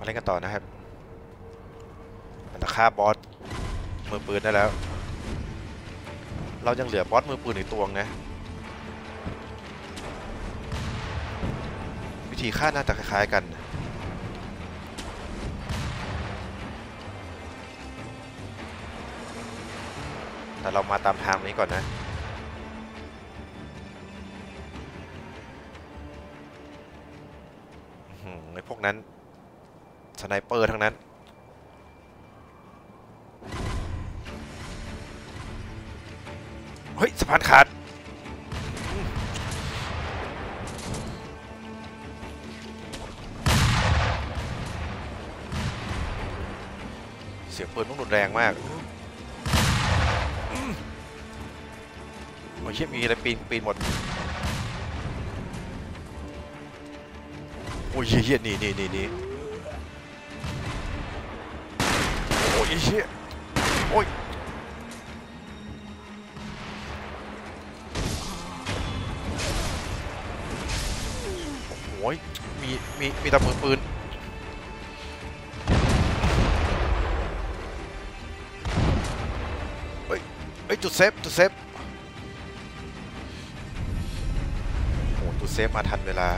มาเล่นกันต่อนะครับมันจะฆ่าบอสมือปืนได้แล้วเรายังเหลือบอสมือปืนอีกตัวนะวิธีฆ่าน่าจะคล้ายๆกันแต่เรามาตามทางนี้ก่อนนะไอ้พวกนั้นสไนเปอร์ทั้งนั้นเฮ้ยสะพานขาดเสียงปืนต้องรุนแรงมากโอ้ยมีอะไรปีนหมดโอ้ยเฮี้ยนี่โอ้ยเฮี้ยโอ้ยโอ้ยมีแต่มือปืนเฮ้ยจุดเซฟโอ้จุดเซฟมาทันเวลา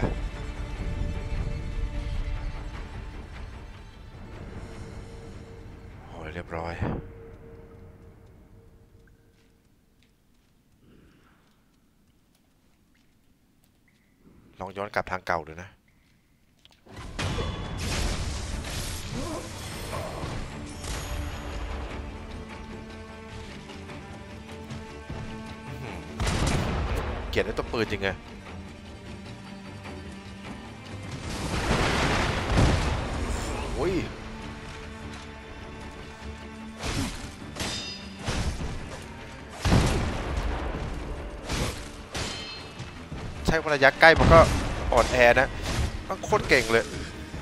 โอ้ยเรียบร้อยลองย้อนกลับทางเก่าดูนะเกลียดไอ้ตัวปืนจริงไงโอ้ยใช้ระยะใกล้มันก็อ่อนแอนะมันโคตรเก่งเลย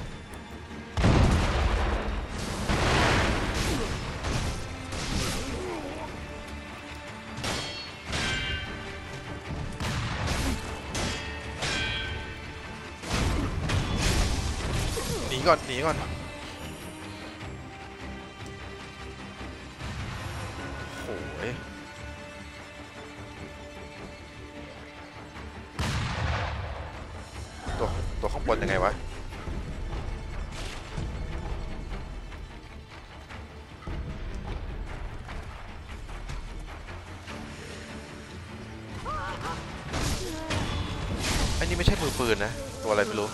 หนีก่อนโอ้ยตัวข้างบนยังไงวะอันนี้ไม่ใช่มือปืนนะตัวอะไรไม่รู้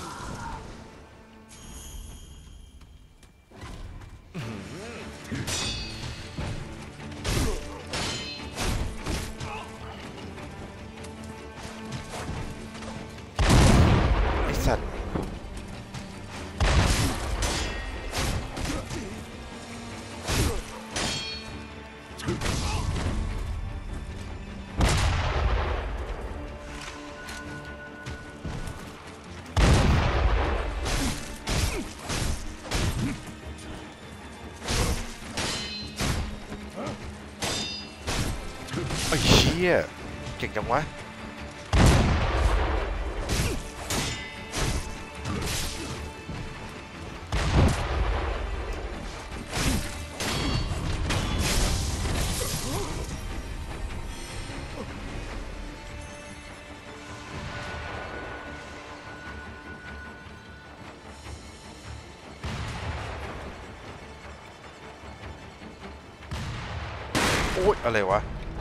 ไอ้สัตว์ไอ้เชี่ยเก่งจังวะโอ๊ยอะไรวะ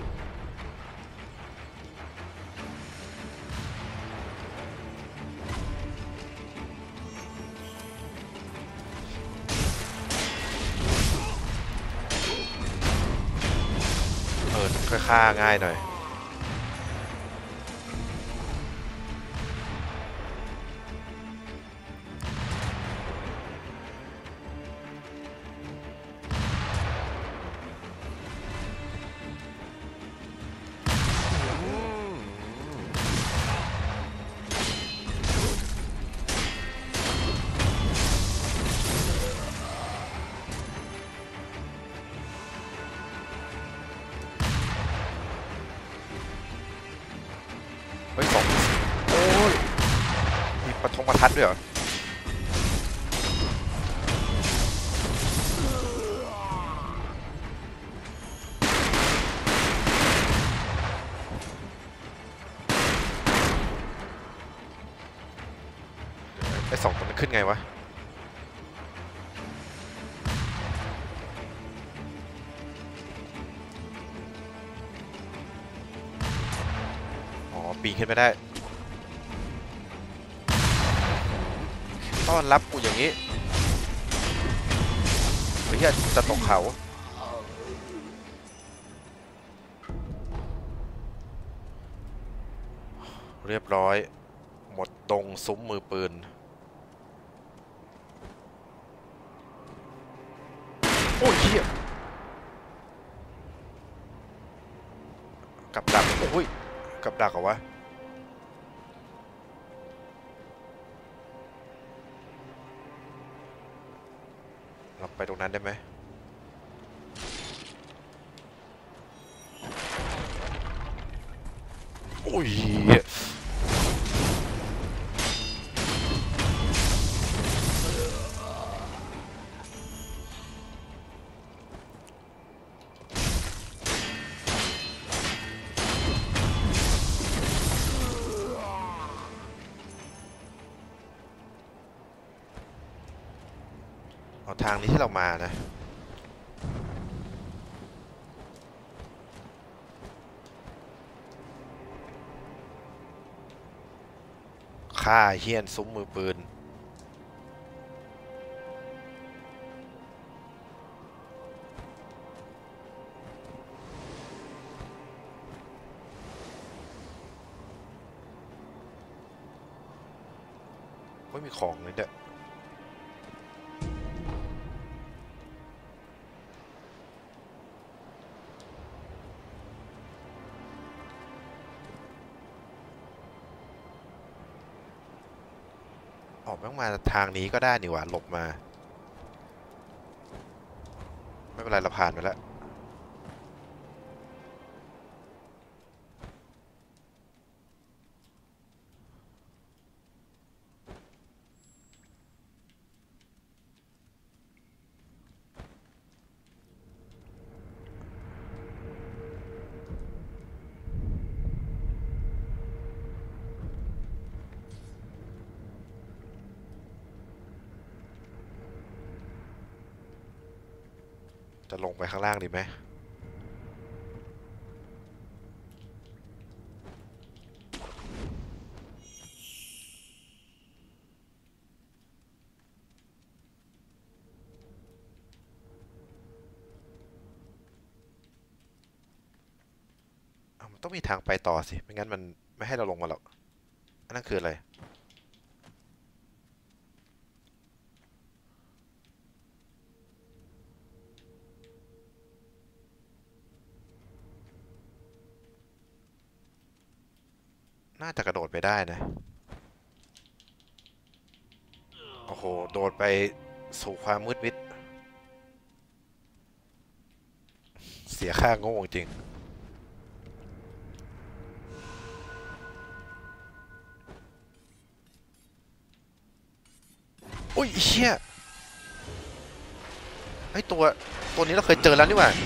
ค่อยฆ่าง่ายหน่อยเฮ้ยโอ้ยมีประทัดด้วยเหรอขึ้นไงวะอ๋อปีนขึ้นไม่ได้ต้อนรับกูอย่างนี้ไอ้เหี้ยจะตกเขาเรียบร้อยหมดตรงซุ้มมือปืนโอ้ยเหี้ยกับดักโอ้ยกับดักเหรอวะเราไปตรงนั้นได้ไหมโอ้ยเอาทางนี้ที่เรามานะฆ่าเฮี้ยนซุ้มมือปืนไม่มีของเลยเด้อออกมาทางนี้ก็ได้นี่หว่าหลบมาไม่เป็นไรเราผ่านไปแล้วจะลงไปข้างล่างดีไหมมันต้องมีทางไปต่อสิไม่งั้นมันไม่ให้เราลงมาหรอกอันนั้นคืออะไรน่าจะกระโดดไปได้นะโอ้โหโดดไปสู่ความมืดมิดเสียค่าโง่จริงอุ้ยเชี่ยไอตัวนี้เราเคยเจอแล้วนี่หว่า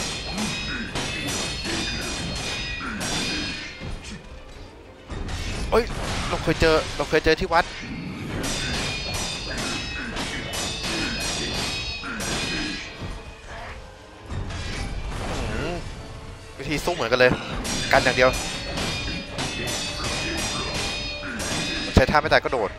เอ้ยเราเคยเจอที่วัดวิธีสู้เหมือนกันเลยกันอย่างเดียวใช้ท่าไม่ตายก็โดด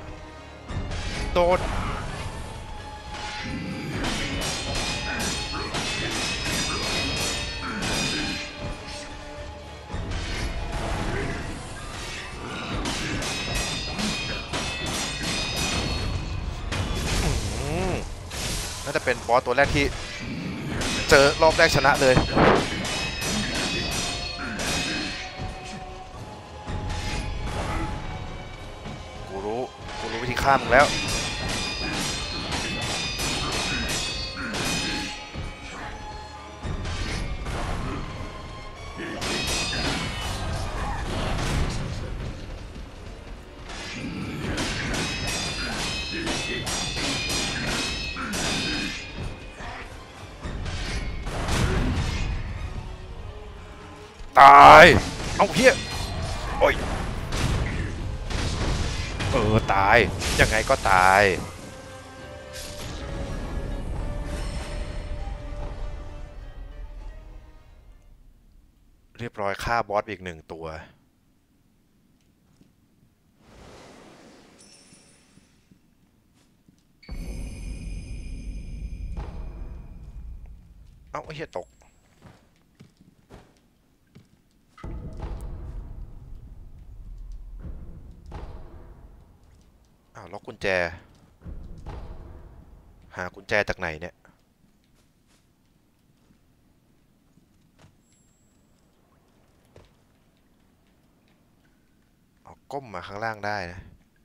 น่าจะเป็นบอสตัวแรกที่เจอรอบแรกชนะเลยกูรู้วิธีฆ่ามึงแล้วตายเอาเฮียโอ้ยตายยังไงก็ตายเรียบร้อยฆ่าบอสอีกหนึ่งตัวเอ้าไอ้เหี้ยตกอ้าวล็อกกุญแจหากุญแจจากไหนเนี่ยเอาก้มมาข้างล่างได้นะ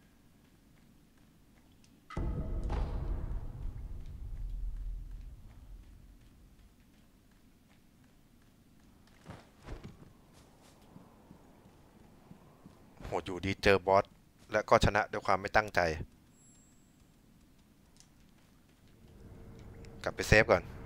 โหอยู่ดีเจอบอสและก็ชนะด้วยความไม่ตั้งใจกลับไปเซฟก่อน